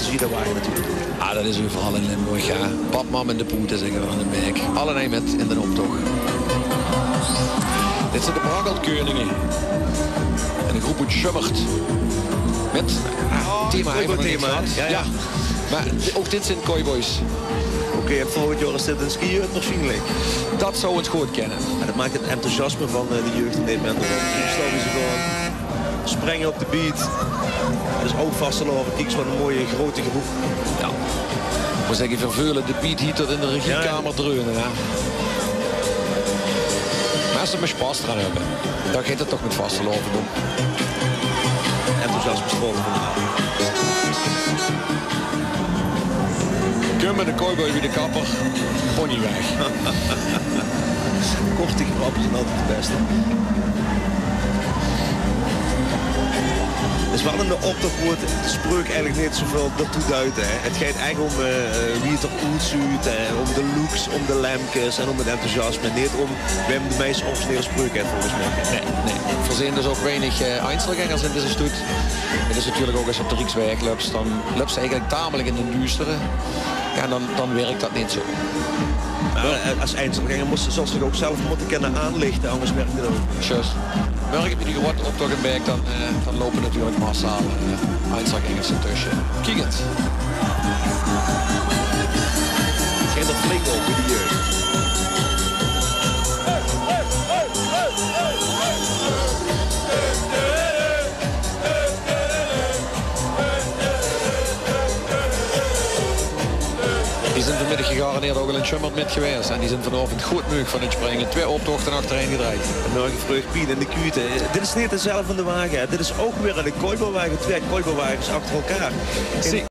zie je dat wagen natuurlijk. Ah, dat is overal in Limburg, ja. Badmam in de poeten, zeggen we van de Beek. Allemaal met in de optocht. Dit zijn de Bragelkoningen. En de groep Schummert. Met thema. Ja. Maar ook dit zijn Cowboys. Oké, en volgend jaar is dit een skiën waarschijnlijk. Dat zou het goed kennen. En dat maakt het enthousiasme van de jeugd in Nederland. Toestel ze gewoon springen op de beat. Dus ook vastgelopen. Kijk, zo'n mooie grote groep. Ja. Ik moet zeggen, vervullen de beat hier tot in de regiekamer dreunen. Ja. Maar als ze maar Spaß eraan hebben, dan gaat het toch met vastgelopen doen. Enthousiasme strollen vandaag. Kummen de Cowboy wie de kapper. Pony weg. Korte grappen zijn altijd het beste. Het is wel in de optocht wordt de spreuk eigenlijk niet zoveel daartoe duiden. Hè. Het gaat eigenlijk om wie het er uitziet, om de looks, om de lemkes en om het enthousiasme. Niet om wie de meest originele spreuk heeft volgens mij. Nee. Er zijn dus ook weinig Einzelgangers in deze stoet. Het is natuurlijk ook als op de Rijksweg loopt, dan loopt ze eigenlijk tamelijk in de duistere. Ja, dan werkt dat niet zo. Nou, als Einzelganger moesten ze zich ook zelf moeten kunnen aanlichten, anders werkt het ook. Juist. Morgen heb je die wat optocht in Beek, dan lopen natuurlijk massaal Einzelgangers ertussen. Kijk het. Geen dat flink op, die jeugd. Die zijn vanmiddag gegarandeerd ook al in Schummert met geweest. En die zijn vanavond goed moe van het springen. 2 optochten achtereen gedraaid. En morgen vreugd Piet in de kute. Dit is niet dezelfde wagen. Dit is ook weer een Cowboywagen. 2 Cowboywagens achter elkaar.